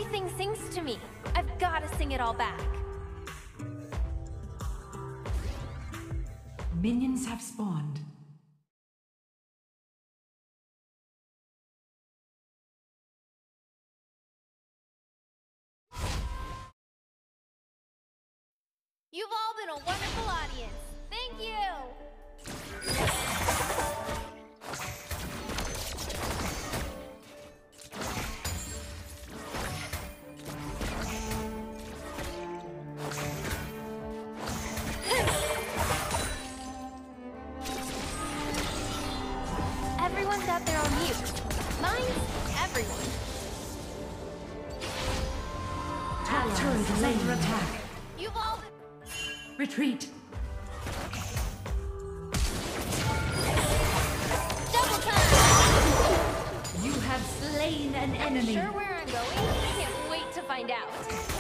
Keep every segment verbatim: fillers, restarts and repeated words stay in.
Everything sings to me. I've got to sing it all back. Minions have spawned. You've all been a wonderful audience. Thank you! Everyone's got their own mute. Mine's everyone. Top turret is under attack. You've all been... Retreat. Double time! You have slain an enemy. Sure where I'm going? Can't wait to find out.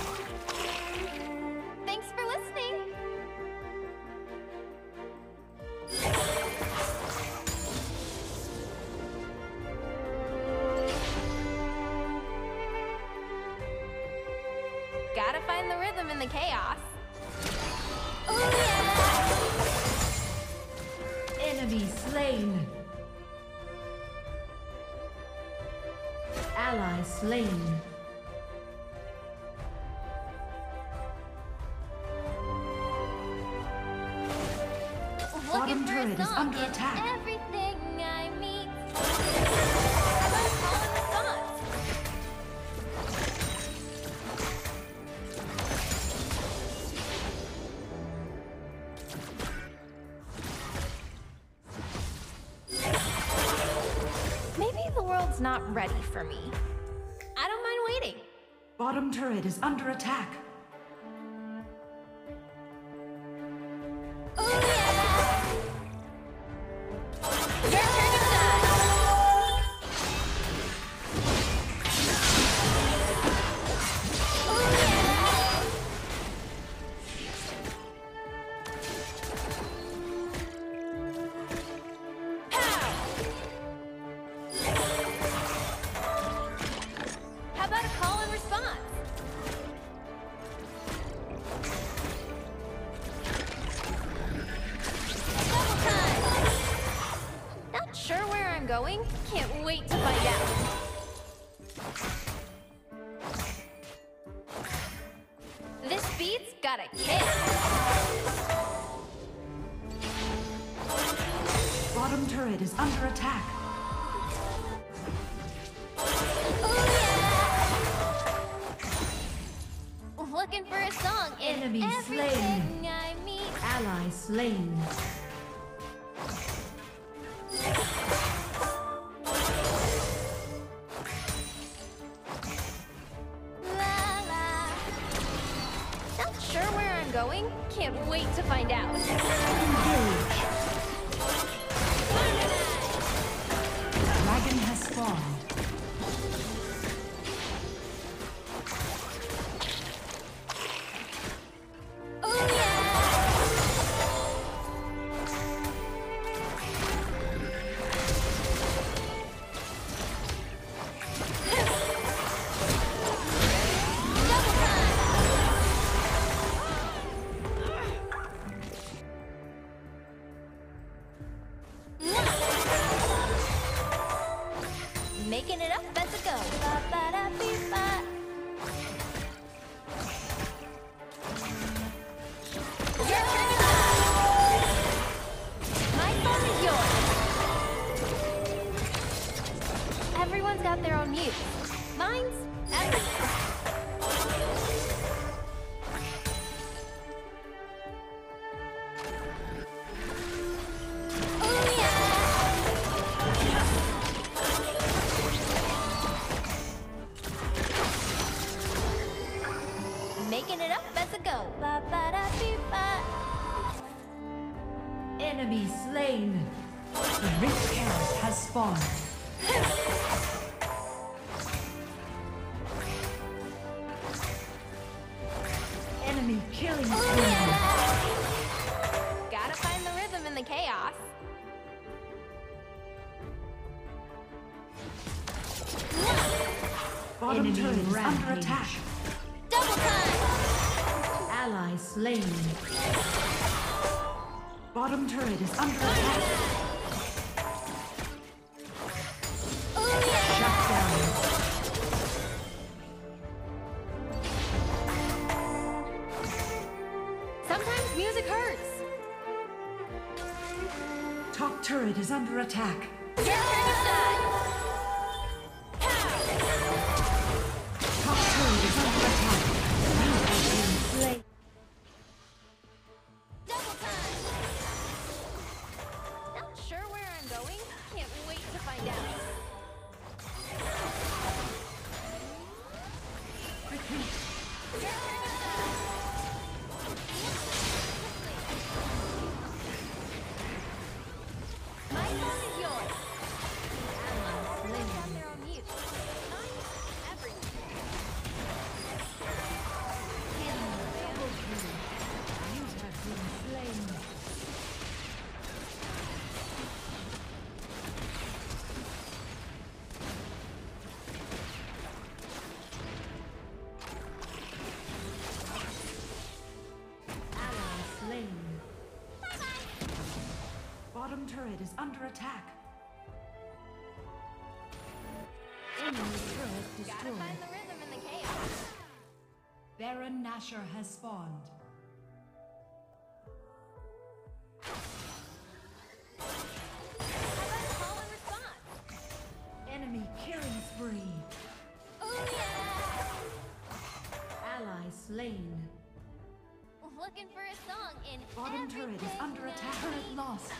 Thanks for listening. Gotta find the rhythm in the chaos. Oh yeah! Enemy slain. Ally slain. Bottom turret is under attack. Everything I meet. How about a call and response? Maybe the world's not ready for me. I don't mind waiting. Bottom turret is under attack. Oh yeah! Your turn to die. Oh yeah! Pow! How about a call and response? Double time! Not sure where I'm going. Can't wait to find out. This beat's got a kick. Bottom turret is under attack. Oh yeah! Looking for a song in Enemy everything slain. I meet. Ally slain. La la. Not sure where I'm going. Can't wait to find out. Engage. Dragon has spawned. Oh yeah! Double time! Making it up as it goes. Ba, ba, da, beep, ba. Your turn to die. My song is yours. Everyone's got their own mute. Mine's everyone. Oh yeah! Making it up as it goes. Ba, ba, da, beep, ba. Enemy slain. The rich carrot has spawned. Enemy killing Oh spree. yeah! Gotta find the rhythm in the chaos. Bottom Enemy turret is under rampage. attack. Double time! Ally slain. Bottom turret is under attack. Oh yeah! Shut down. Sometimes music hurts. Top turret is under attack. Your turn to shine. Top turret is under attack. Slay. Double time! Not sure where I'm going. Can't wait to find out. Retreat. Your turn to shine. My song is yours. Everyone's got their own mute. Mine, everything. You have been slain. Ally slain. Bottom turret is under attack. Enemy turret Gotta destroyed. find the rhythm in the chaos. Baron Nashor has spawned. How about a call and response? Enemy killing spree. Oh yeah! Ally slain. Looking for a song in Bottom turret is everything under I attack. need. Turret lost.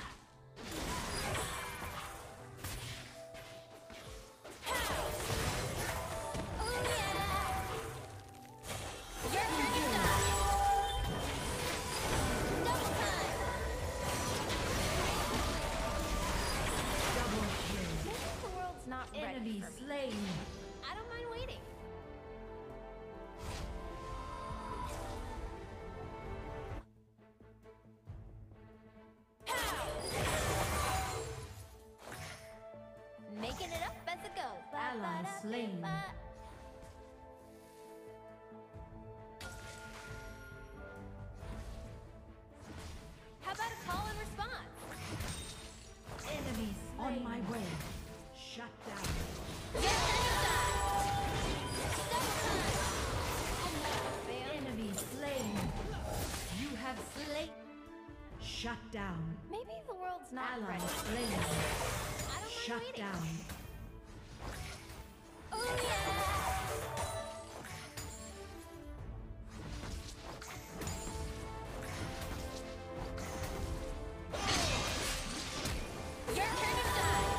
Oh yeah! Your turn to shine. Double time. Double kill. Maybe the world's not ready Enemy for me. slain. I don't mind waiting. Making it up as it goes. Ally slain. How about a call and response? Enemy slain. On my way. Shut down. Your turn to shine. Double time. Bam. Enemy slain. You have slain. Shut down. Maybe the world's not Ally ready. slain. I don't Shut mind waiting. down. Oh yeah! Your turn to shine.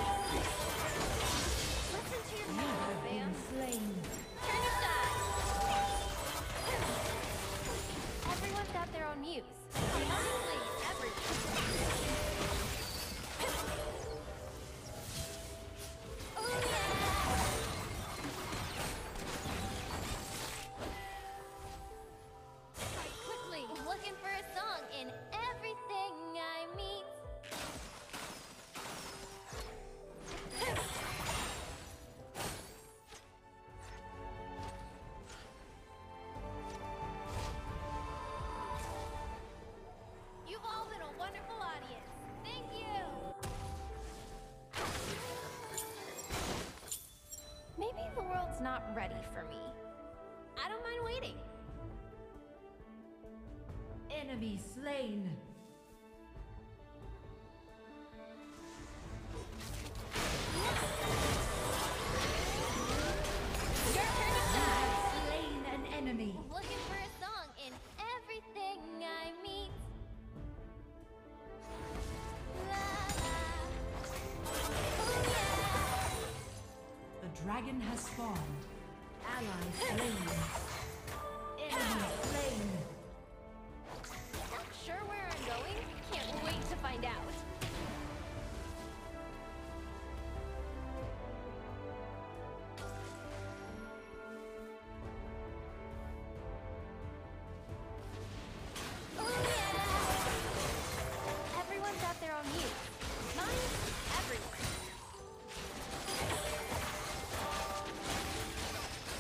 Listen to your mouth, fam. Slain. Turn to shine. Everyone's got their own muse. Honestly, everyone. Oh yeah! Quickly, looking for a song in everything I meet. You've all been a wonderful audience. Thank you. Maybe the world's not ready for me. I don't mind waiting. Enemy slain. Your turn to shine. Slain an enemy. Looking for a song in everything I meet. La la. Oh yeah. The dragon has spawned. Ally slain. Enemy slain. Not sure where I'm going. Can't wait to find out. Oh yeah. Everyone's got their own muse. Mine, everyone.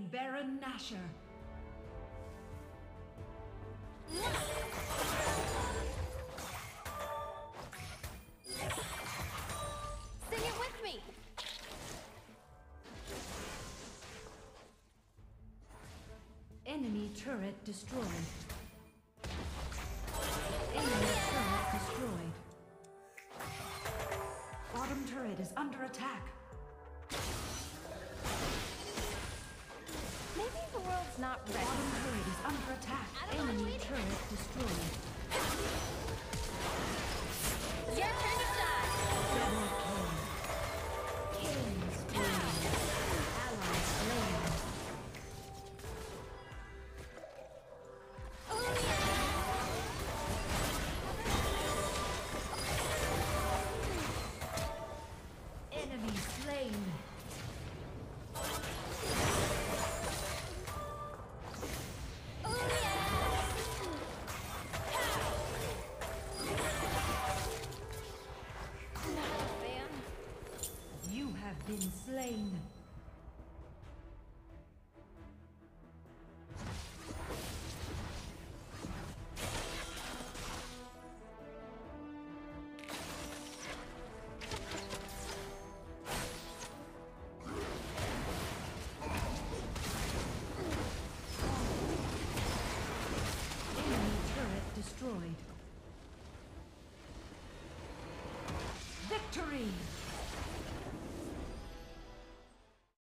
slain Baron Nashor. Sing it with me! Enemy turret destroyed. Enemy turret destroyed. Bottom turret is under attack. Maybe the world's not ready. Bottom turret is under attack. I don't know Enemy what's turret destroyed.